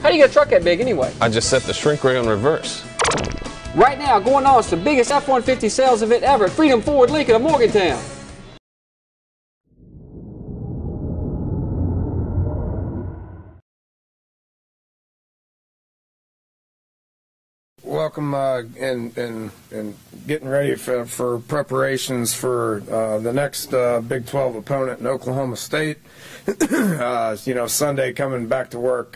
How do you get a truck that big anyway? I just set the shrink ray on reverse. Right now, going on, it's the biggest F-150 sales event ever at Freedom Ford Lincoln of Morgantown. Welcome and getting ready for preparations for the next Big 12 opponent in Oklahoma State. Sunday coming back to work,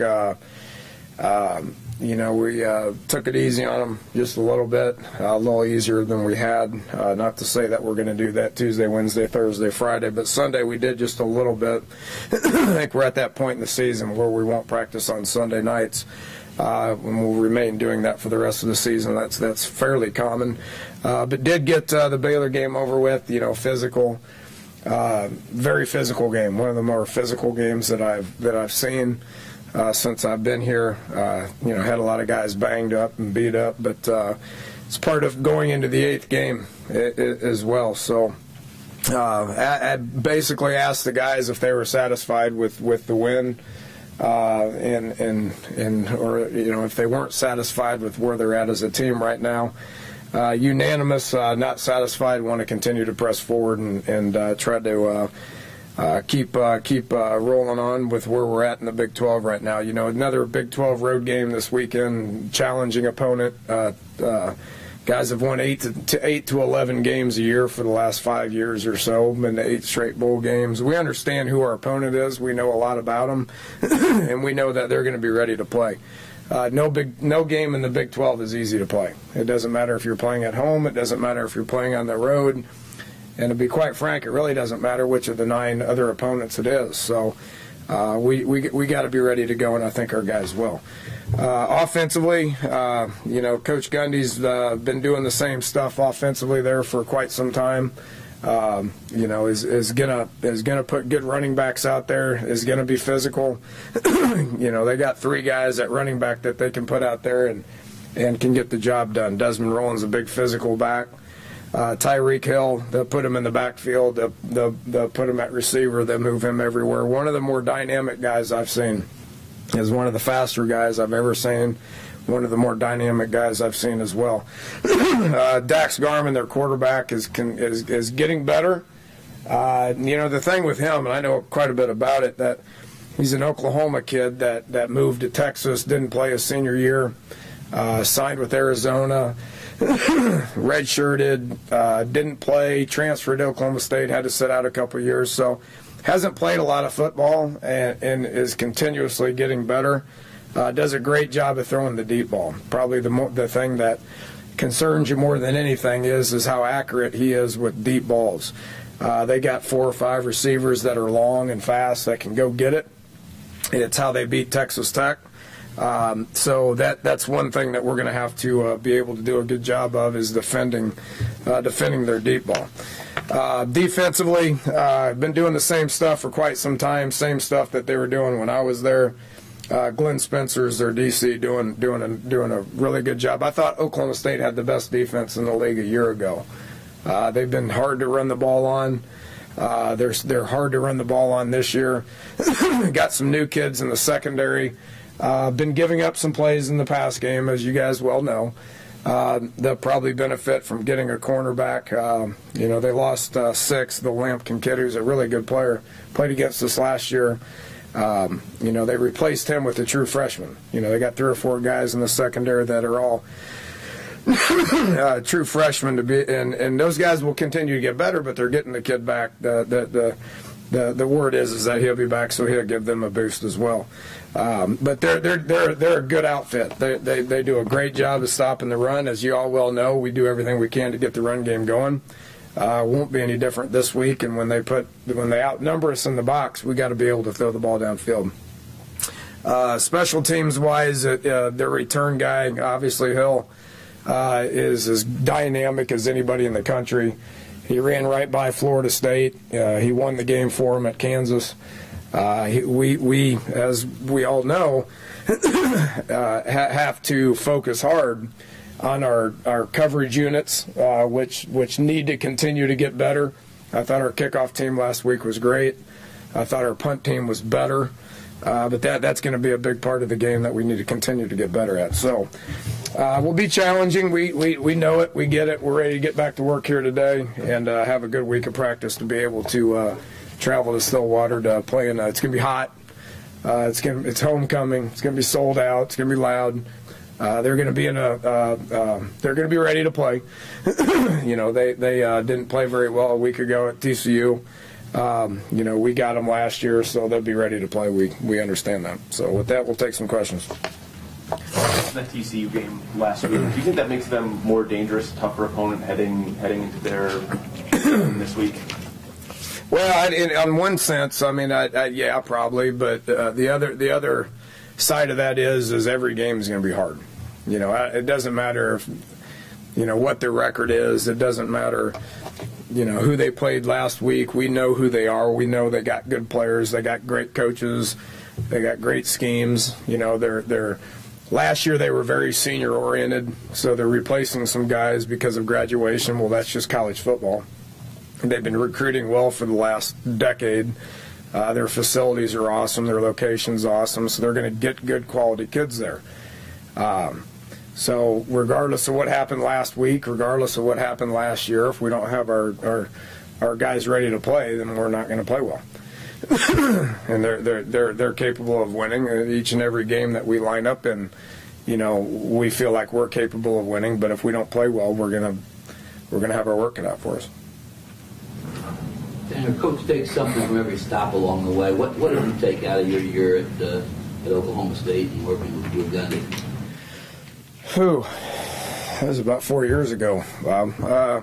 we took it easy on them just a little bit, a little easier than we had. Not to say that we're going to do that Tuesday, Wednesday, Thursday, Friday, but Sunday we did just a little bit. I think we're at that point in the season where we won't practice on Sunday nights. And we'll remain doing that for the rest of the season. That's fairly common, but did get the Baylor game over with. Physical, very physical game. One of the more physical games that I've seen since I've been here. Had a lot of guys banged up and beat up, but it's part of going into the 8th game as well. So I basically asked the guys if they were satisfied with the win. Or if they weren't satisfied with where they're at as a team right now, unanimous, not satisfied, want to continue to press forward and try to keep rolling on with where we're at in the Big 12 right now. Another Big 12 road game this weekend, challenging opponent. Guys have won 8 to 11 games a year for the last 5 years or so, been to 8 straight bowl games. We understand who our opponent is. We know a lot about them, and we know that they're going to be ready to play. No game in the Big 12 is easy to play. It doesn't matter if you're playing at home. It doesn't matter if you're playing on the road. And to be quite frank, it really doesn't matter which of the 9 other opponents it is. So we got to be ready to go, and I think our guys will. Offensively, Coach Gundy's been doing the same stuff offensively there for quite some time. Is gonna put good running backs out there. Is gonna be physical. They got 3 guys at running back that they can put out there and can get the job done. Desmond Rowland's a big physical back. Tyreek Hill, they'll put him in the backfield. They'll put him at receiver. They'll move him everywhere. One of the more dynamic guys I've seen is one of the faster guys I've ever seen. One of the more dynamic guys I've seen as well. Dax Garman, their quarterback, is getting better. The thing with him, and I know quite a bit about it, that he's an Oklahoma kid that moved to Texas, didn't play his senior year, signed with Arizona, redshirted, didn't play, transferred to Oklahoma State, had to sit out a couple of years, so hasn't played a lot of football and is continuously getting better. Does a great job of throwing the deep ball. Probably the thing that concerns you more than anything is how accurate he is with deep balls. They got 4 or 5 receivers that are long and fast that can go get it. It's how they beat Texas Tech. So that's one thing that we're going to have to be able to do a good job of is defending their deep ball. Defensively, I've been doing the same stuff for quite some time, same stuff that they were doing when I was there. Glenn Spencer's their DC doing a really good job. I thought Oklahoma State had the best defense in the league a year ago. They've been hard to run the ball on. They're hard to run the ball on this year. Got some new kids in the secondary. Been giving up some plays in the pass game, as you guys well know. They'll probably benefit from getting a cornerback. They lost 6. The Lampkin kid, who's a really good player, played against us last year. They replaced him with a true freshman. They got 3 or 4 guys in the secondary that are all true freshmen to be, and those guys will continue to get better, but they're getting the kid back. The word is that he'll be back, so he'll give them a boost as well. But they're a good outfit. They do a great job of stopping the run. As you all well know, we do everything we can to get the run game going. Won't be any different this week. And when they outnumber us in the box, we got to be able to throw the ball downfield. Special teams wise, their return guy, obviously Hill, is as dynamic as anybody in the country. He ran right by Florida State. He won the game for him at Kansas. We, as we all know, have to focus hard on our coverage units, which need to continue to get better. I thought our kickoff team last week was great. I thought our punt team was better. But that's going to be a big part of the game that we need to continue to get better at. So we'll be challenging. We know it. We get it. We're ready to get back to work here today and have a good week of practice to be able to travel to Stillwater to play in. It's going to be hot. It's homecoming. It's going to be sold out. It's going to be loud. They're going to be they're going to be ready to play. They didn't play very well a week ago at TCU. We got them last year, so they'll be ready to play. We understand that. So with that, we'll take some questions. That TCU game last week, do you think that makes them more dangerous, tougher opponent heading into their this week? Well, on one sense, I mean, yeah, probably. But the other side of that is every game is going to be hard. It doesn't matter if, what their record is. It doesn't matter, who they played last week. We know who they are. We know they got good players. They got great coaches. They got great schemes. They're last year they were very senior oriented, so they're replacing some guys because of graduation. Well, that's just college football. They've been recruiting well for the last decade. Their facilities are awesome. Their location's awesome. So they're going to get good quality kids there. So regardless of what happened last week, regardless of what happened last year, if we don't have our guys ready to play, then we're not going to play well. And they're capable of winning each and every game that we line up in. We feel like we're capable of winning, but if we don't play well, we're gonna have our work cut out for us. And your coach takes something from every stop along the way. What did you take out of your year at Oklahoma State and working with you Gundy? That was about 4 years ago, Bob.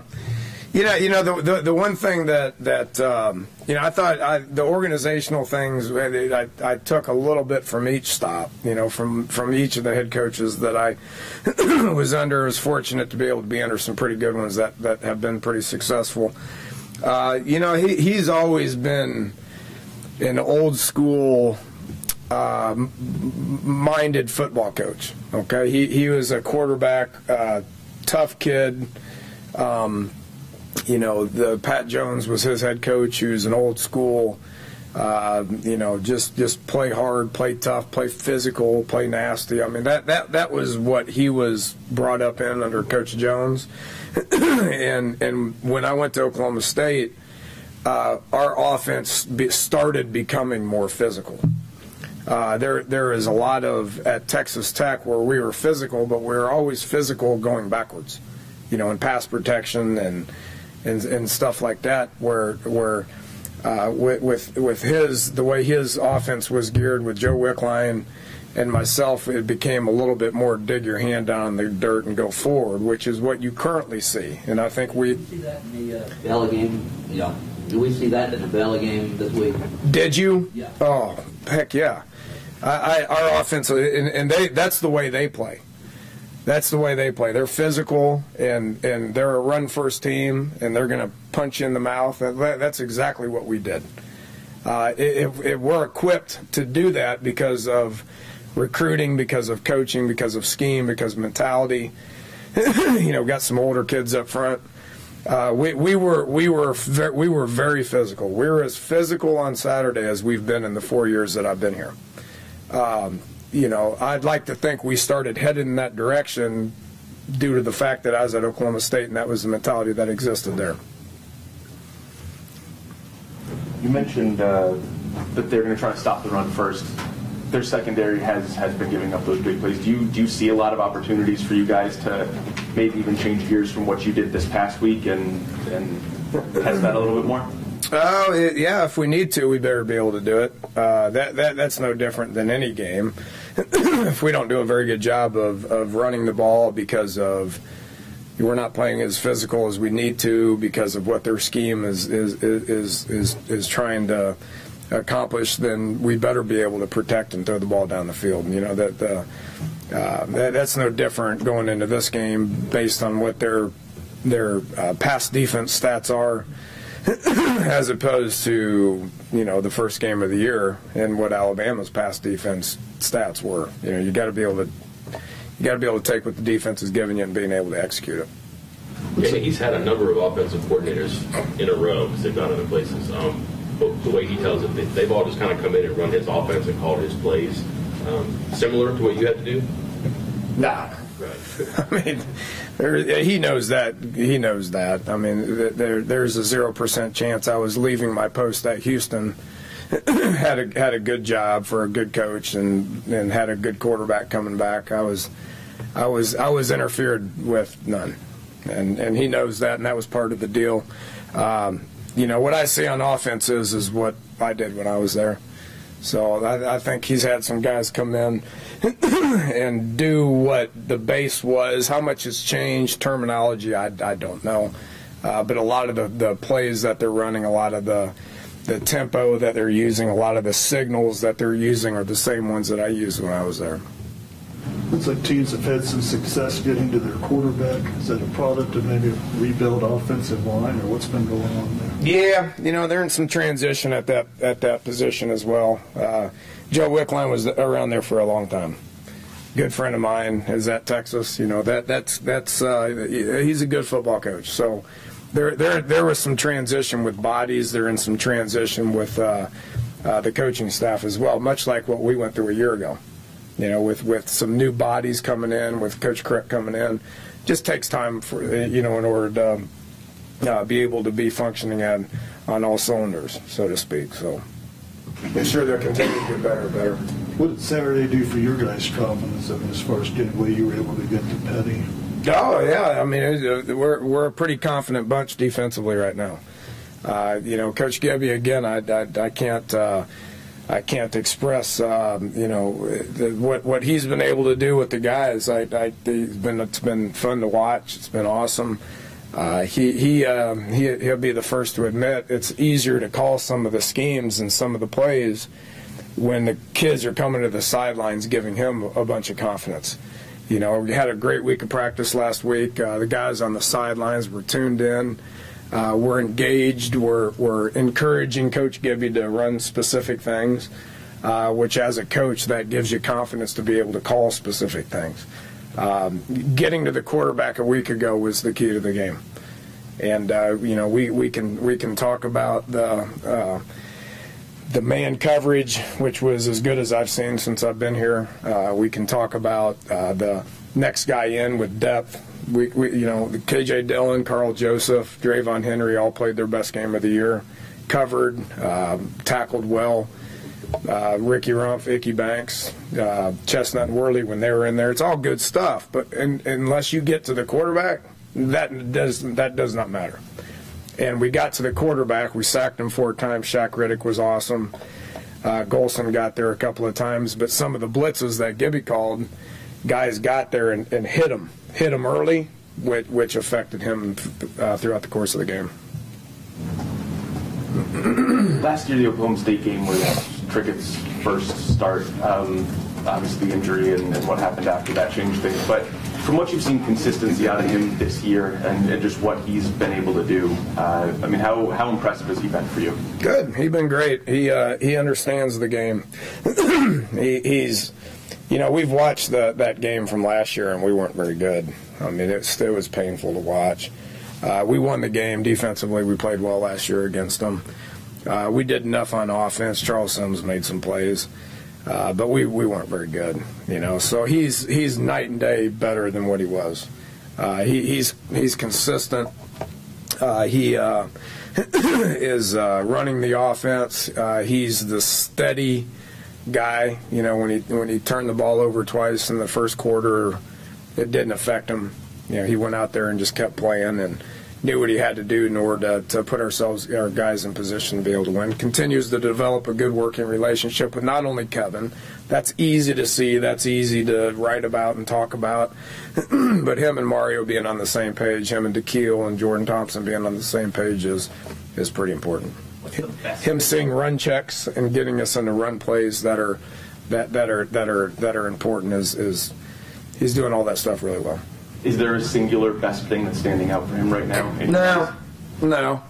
The one thing that I thought the organizational things I took a little bit from each stop. From each of the head coaches that I was fortunate to be able to be under some pretty good ones that have been pretty successful. He's always been an old school minded football coach. Okay, he was a quarterback, tough kid. The Pat Jones was his head coach. He was an old school. Just play hard, play tough, play physical, play nasty. I mean that was what he was brought up in under Coach Jones. and when I went to Oklahoma State, our offense started becoming more physical. There is a lot of at Texas Tech where we were physical, but we were always physical going backwards, in pass protection and stuff like that. Where with the way his offense was geared with Joe Wickline and myself, it became a little bit more dig your hand down in the dirt and go forward, which is what you currently see. And I think we see that in the Bella game. Did we see that in the Bella game this week? Did you? Yeah. Oh, heck yeah! Our offense, and that's the way they play. That's the way they play. They're physical, and they're a run-first team, and they're going to punch you in the mouth. That's exactly what we did. We're equipped to do that because of recruiting, because of coaching, because of scheme, because of mentality. Got some older kids up front. We were very physical. We were as physical on Saturday as we've been in the 4 years that I've been here. I'd like to think we started headed in that direction due to the fact that I was at Oklahoma State, and that was the mentality that existed there. You mentioned that they're going to try to stop the run first. Their secondary has been giving up those big plays. Do you see a lot of opportunities for you guys to maybe even change gears from what you did this past week and test that a little bit more? Oh, yeah, if we need to, we better be able to do it. That's no different than any game. If we don't do a very good job of running the ball because of we're not playing as physical as we need to because of what their scheme is trying to accomplish, then we better be able to protect and throw the ball down the field. That's no different going into this game based on what their pass defense stats are, as opposed to the first game of the year and what Alabama's pass defense stats were. You got to be able to take what the defense is giving you and being able to execute it. Yeah, he's had a number of offensive coordinators in a row because they've gone other places. the way he tells it, they've all just kind of come in and run his offense and called his plays. Similar to what you had to do? Nah. Right. I mean, he knows that. He knows that. I mean, there's a 0% chance I was leaving my post at Houston. had a good job for a good coach and had a good quarterback coming back. I was interfered with none, and he knows that, and that was part of the deal. You know, what I see on offense is what I did when I was there. So I think he's had some guys come in and do what the base was. How much has changed, terminology, I don't know. But a lot of the plays that they're running, a lot of the tempo that they're using, a lot of the signals that they're using are the same ones that I used when I was there. Looks like teams have had some success getting to their quarterback. Is that a product of maybe a rebuild offensive line, or what's been going on there? Yeah, you know, they're in some transition at that position as well. Joe Wickline was around there for a long time. Good friend of mine is at Texas. You know, that's he's a good football coach. So there was some transition with bodies. They're in some transition with the coaching staff as well, much like what we went through a year ago. You know, with some new bodies coming in, with Coach Crick coming in, just takes time for in order to be able to be functioning on all cylinders, so to speak. So, I'm sure they'll continue to get better and better. What did Saturday do for your guys' confidence? I mean, as far as getting where you were able to get to Petty? Oh yeah, I mean we're a pretty confident bunch defensively right now. You know, Coach Gebby again. I can't express, what he's been able to do with the guys. It's been fun to watch. It's been awesome. He'll be the first to admit it's easier to call some of the schemes and some of the plays when the kids are coming to the sidelines, giving him a bunch of confidence. You know, we had a great week of practice last week. The guys on the sidelines were tuned in. We're engaged. We're encouraging Coach Gibby to run specific things, which as a coach, that gives you confidence to be able to call specific things. Getting to the quarterback a week ago was the key to the game. And, we can talk about the man coverage, which was as good as I've seen since I've been here. We can talk about the next guy in with depth. KJ Dillon, Carl Joseph, Drayvon Henry all played their best game of the year. Covered, tackled well. Ricky Rumpf, Icky Banks, Chestnut and Worley when they were in there. It's all good stuff, but unless you get to the quarterback, that does not matter. And we got to the quarterback. We sacked him 4 times. Shaq Riddick was awesome. Golson got there a couple of times, but some of the blitzes that Gibby called, guys got there and hit him early, which affected him throughout the course of the game. Last year, the Oklahoma State game was Trickett's first start. Obviously, the injury and what happened after that changed things. But from what you've seen consistency out of him this year and just what he's been able to do, how impressive has he been for you? Good. He's been great. He understands the game. He's... we've watched that game from last year, and we weren't very good. I mean, it was painful to watch. We won the game defensively. We played well last year against them. We did enough on offense. Charles Sims made some plays, but we weren't very good. So he's night and day better than what he was. He's consistent. He is running the offense. He's the steady guy. When he turned the ball over twice in the first quarter, it didn't affect him. He went out there and just kept playing and knew what he had to do in order to put our guys in position to be able to win. Continues to develop a good working relationship with not only Kevin. That's easy to see. That's easy to write about and talk about. But him and Mario being on the same page, him and DeKeel and Jordan Thompson being on the same page is pretty important. Him seeing run checks and getting us into run plays that are important is he's doing all that stuff really well. Is there a singular best thing that's standing out for him right now? No,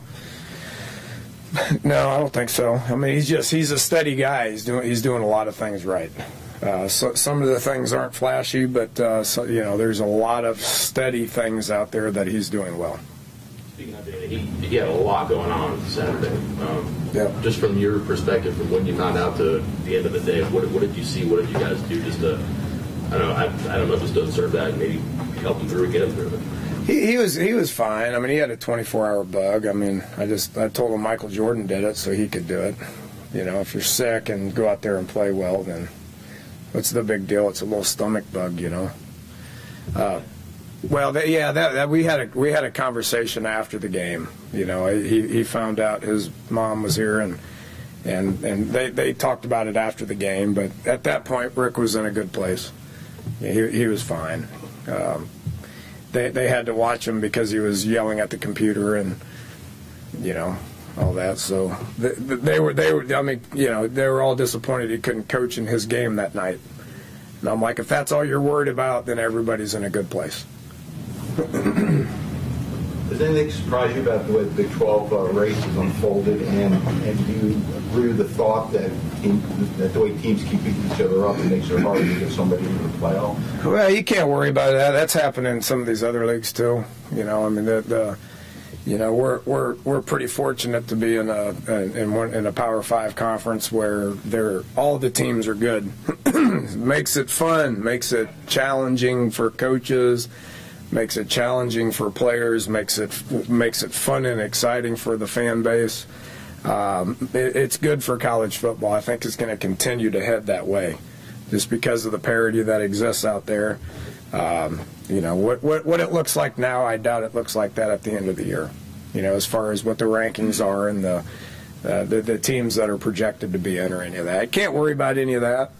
I don't think so. I mean, he's a steady guy. He's doing a lot of things right. So some of the things aren't flashy, but there's a lot of steady things out there that he's doing well. Speaking of Danny, he had a lot going on Saturday. Just from your perspective, from when you found out to the end of the day, what did you see? What did you guys do? Just to, I don't know if this doesn't serve that, maybe help him through, get him through it. He was fine. I mean, he had a 24-hour bug. I mean, I told him Michael Jordan did it, so he could do it. You know, if you're sick and go out there and play well, then what's the big deal? It's a little stomach bug, you know. Well, we had a conversation after the game. You know, he found out his mom was here, and they talked about it after the game. But at that point, Rick was in a good place. He was fine. They had to watch him because he was yelling at the computer and, you know, all that. So they were. I mean, you know, they were all disappointed he couldn't coach in his game that night. And I'm like, if that's all you're worried about, then everybody's in a good place. Does anything surprise you about the way the Big 12 race has unfolded, and do you agree with the thought that the way teams keep beating each other up, it makes it harder to get somebody into the playoff? Well, you can't worry about that. That's happening in some of these other leagues too. You know, I mean, you know, we're pretty fortunate to be in a Power 5 conference where all the teams are good. Makes it fun, makes it challenging for coaches, makes it challenging for players, makes it fun and exciting for the fan base. It's good for college football. I think it's going to continue to head that way, just because of the parity that exists out there. You know, what it looks like now, I doubt it looks like that at the end of the year. You know, as far as what the rankings are and the teams that are projected to be entering any of that. I can't worry about any of that.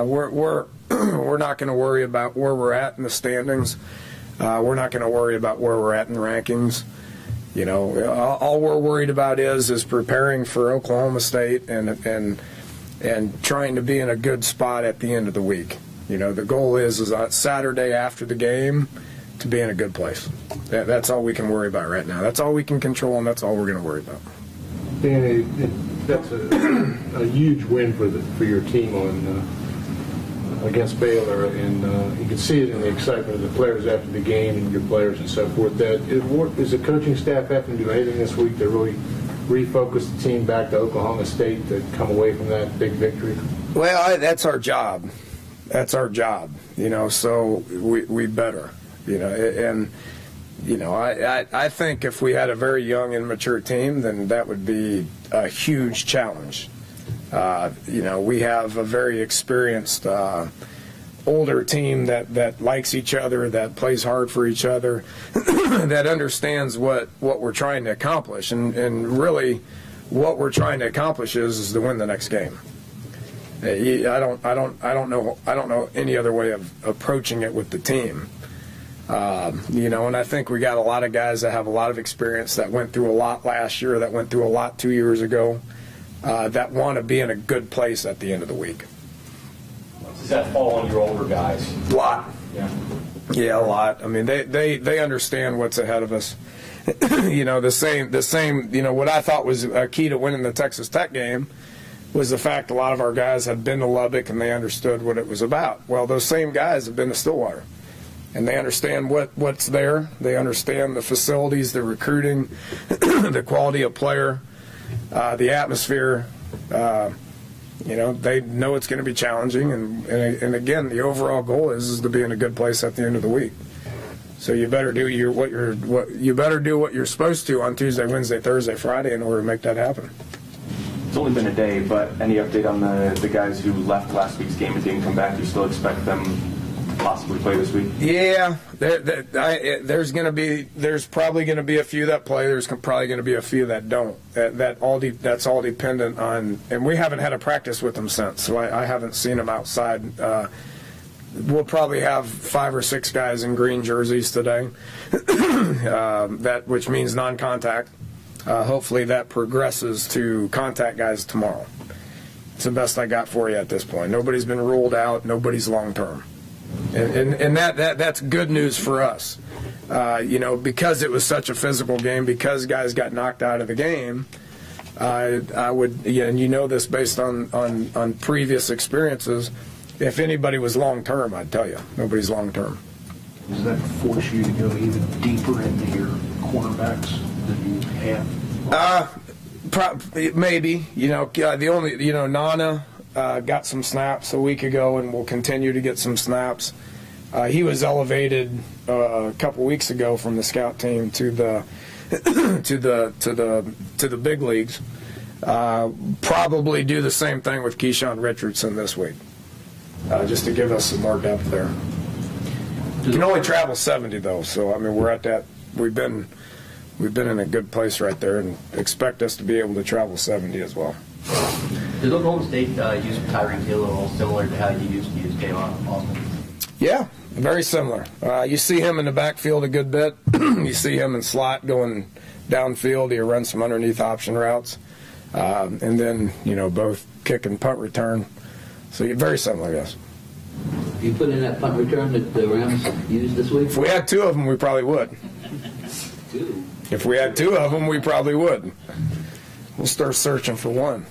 We're not going to worry about where we're at in the standings. We're not going to worry about where we're at in the rankings. You know, all we're worried about is preparing for Oklahoma State and trying to be in a good spot at the end of the week. You know, the goal is on Saturday after the game to be in a good place. That's all we can worry about right now. That's all we can control, and that's all we're going to worry about. Danny, that's a huge win for your team against Baylor, and you can see it in the excitement of the players after the game and your players and so forth. That is the coaching staff having to do anything this week to really refocus the team back to Oklahoma State to come away from that big victory? Well, that's our job. That's our job, you know, so we better, you know, and, you know, I think if we had a very young and mature team, then that would be a huge challenge. You know, we have a very experienced older team that likes each other, that plays hard for each other, that understands what we're trying to accomplish, and really what we're trying to accomplish is to win the next game. I don't know any other way of approaching it with the team. You know, and I think we got a lot of guys that have a lot of experience, that went through a lot last year, that went through a lot 2 years ago, that want to be in a good place at the end of the week. Does that fall on your older guys? A lot. Yeah, a lot. I mean, they understand what's ahead of us. You know, the same. You know, what I thought was a key to winning the Texas Tech game was the fact a lot of our guys had been to Lubbock and they understood what it was about. Well, those same guys have been to Stillwater, and they understand what's there. They understand the facilities, the recruiting, the quality of player, the atmosphere. You know, they know it's going to be challenging, and again, the overall goal is to be in a good place at the end of the week. So you better do what you're supposed to on Tuesday, Wednesday, Thursday, Friday in order to make that happen. It's only been a day, but any update on the guys who left last week's game and didn't come back? You still expect them to possibly play this week? Yeah, there's probably going to be a few that play. There's probably going to be a few that don't. That's all dependent on, and we haven't had a practice with them since, so I haven't seen them outside. We'll probably have 5 or 6 guys in green jerseys today, which means non-contact. Hopefully that progresses to contact guys tomorrow. It's the best I got for you at this point. Nobody's been ruled out. Nobody's long-term. And that's good news for us. You know, because it was such a physical game, because guys got knocked out of the game, I would, and you know this based on previous experiences, if anybody was long-term, I'd tell you. Nobody's long-term. Does that force you to go even deeper into your cornerbacks? could you have? Maybe. The only, Nana got some snaps a week ago and will continue to get some snaps. He was elevated a couple weeks ago from the scout team to the to the big leagues. Probably do the same thing with Keyshawn Richardson this week, just to give us some more depth there. You can only travel 70 though, so I mean we're at that. We've been in a good place right there, and expect us to be able to travel 70 as well. Did Oklahoma State use Tyreek Hill a little similar to how you used to use Kayvon Austin? Yeah, very similar. You see him in the backfield a good bit. You see him in slot going downfield. He runs some underneath option routes, and then both kick and punt return. So very similar, yes. You put in that punt return that the Rams used this week? If we had two of them, we probably would. Two? If we had two of them, we probably would. We'll start searching for one.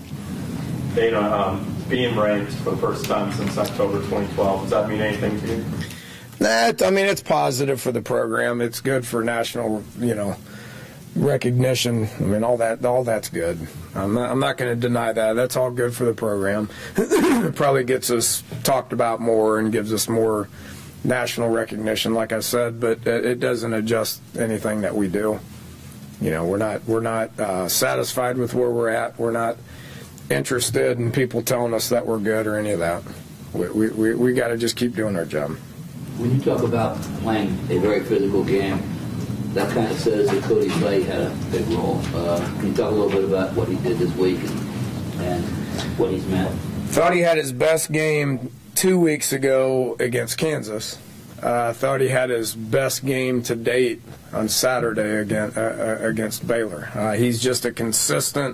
Dana, being ranked for the first time since October 2012, does that mean anything to you? I mean, it's positive for the program. It's good for national, recognition. I mean, all that's good. I'm not going to deny that. That's all good for the program. It probably gets us talked about more and gives us more national recognition, like I said, but it doesn't adjust anything that we do. We're not satisfied with where we're at. We're not interested in people telling us that we're good or any of that. We got to just keep doing our job. When you talk about playing a very physical game, that kind of says that Cody Slay had a big role. Can you talk a little bit about what he did this week and what he's meant? Thought he had his best game 2 weeks ago against Kansas. Thought he had his best game to date on Saturday against Baylor. He's just a consistent,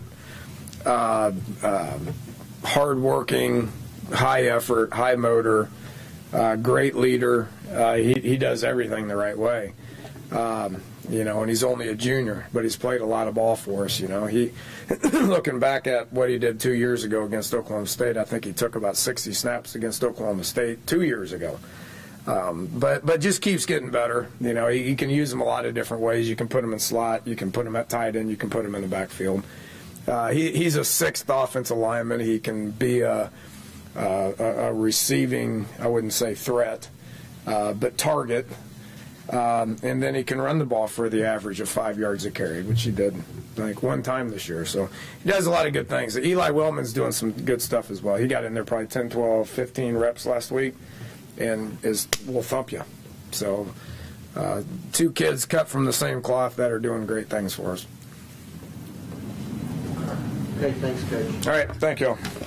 hard-working, high-effort, high-motor, great leader. He does everything the right way. And he's only a junior, but he's played a lot of ball for us. He, looking back at what he did 2 years ago against Oklahoma State, I think he took about 60 snaps against Oklahoma State 2 years ago. But just keeps getting better. You can use him a lot of different ways. You can put him in slot. You can put him at tight end. You can put him in the backfield. He's a sixth offensive lineman. He can be a receiving, I wouldn't say threat, but target. And then he can run the ball for the average of 5 yards a carry, which he did, I think, one time this year. So he does a lot of good things. Eli Wellman's doing some good stuff as well. He got in there probably 10, 12, 15 reps last week and will thump you. So two kids cut from the same cloth that are doing great things for us. Okay, thanks, Coach. All right, thank you all.